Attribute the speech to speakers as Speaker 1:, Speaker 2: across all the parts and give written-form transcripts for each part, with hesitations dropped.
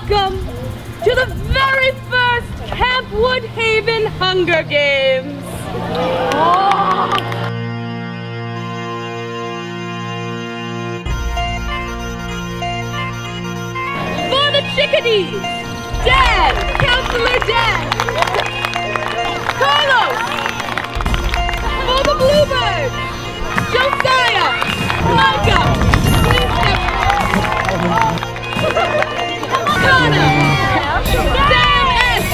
Speaker 1: welcome to the very first Camp Woodhaven Hunger Games. For the chickadees, Dan, Counselor Dan. Carlos. For the bluebirds, Josiah, Micah, please step. Connor, Sam S.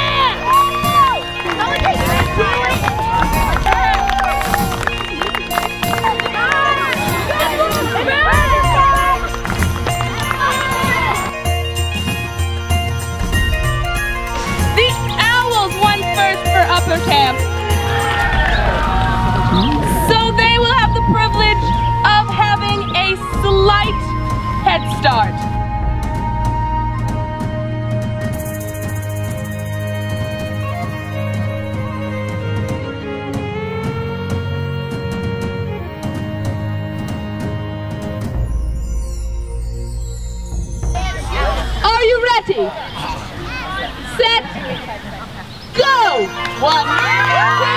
Speaker 1: The Owls won first for Upper Camp. So they will have the privilege of having a slight head start. Are you ready? Set, go! 1, 2,